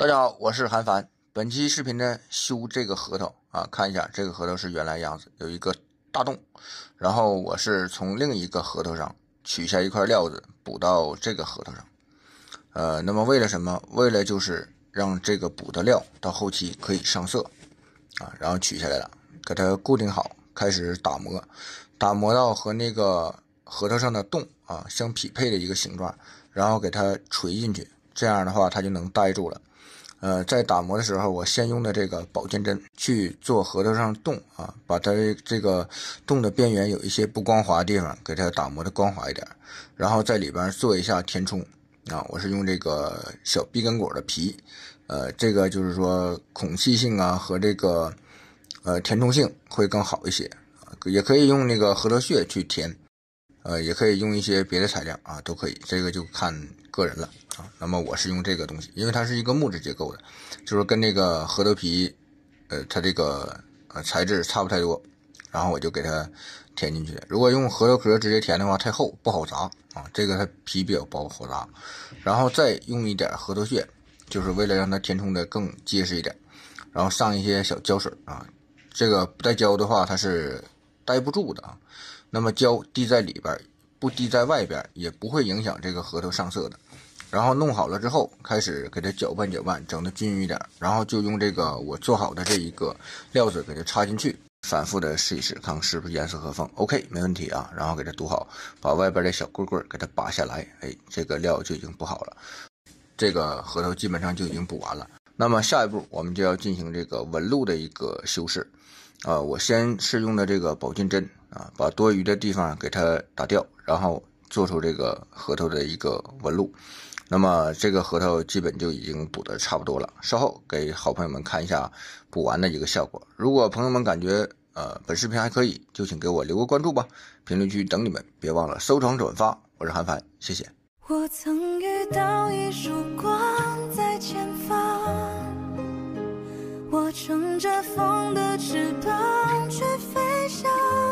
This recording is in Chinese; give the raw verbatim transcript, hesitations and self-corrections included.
大家好，我是韩凡。本期视频呢，修这个核桃啊，看一下这个核桃是原来样子，有一个大洞，然后我是从另一个核桃上取下一块料子补到这个核桃上。呃，那么为了什么？为了就是让这个补的料到后期可以上色啊，然后取下来了，给它固定好，开始打磨，打磨到和那个核桃上的洞啊相匹配的一个形状，然后给它锤进去，这样的话它就能待住了。呃，在打磨的时候，我先用的这个保健针去做核桃上洞啊，把它这个洞的边缘有一些不光滑的地方，给它打磨的光滑一点，然后在里边做一下填充啊。我是用这个小碧根果的皮，呃，这个就是说孔气性啊和这个呃填充性会更好一些啊，也可以用那个核桃屑去填。呃，也可以用一些别的材料啊，都可以，这个就看个人了啊。那么我是用这个东西，因为它是一个木质结构的，就是跟那个核桃皮，呃，它这个呃材质差不太多，然后我就给它填进去。如果用核桃壳直接填的话，太厚不好砸啊，这个它皮比较薄好砸。然后再用一点核桃屑，就是为了让它填充的更结实一点，然后上一些小胶水啊，这个不带胶的话它是待不住的啊。那么胶滴在里边，不滴在外边，也不会影响这个核桃上色的。然后弄好了之后，开始给它搅拌搅拌，整的均匀一点，然后就用这个我做好的这一个料子给它插进去，反复的试一试，看看是不是严丝合缝。OK， 没问题啊。然后给它堵好，把外边的小棍棍给它拔下来，哎，这个料就已经补好了，这个核桃基本上就已经补完了。那么下一步我们就要进行这个纹路的一个修饰。啊、呃，我先是用的这个保健针啊，把多余的地方给它打掉，然后做出这个核桃的一个纹路。那么这个核桃基本就已经补的差不多了，稍后给好朋友们看一下补完的一个效果。如果朋友们感觉呃本视频还可以，就请给我留个关注吧，评论区等你们，别忘了收藏转发。我是韩凡，谢谢。 我曾遇到一束光在前方，我乘着风的翅膀去飞翔。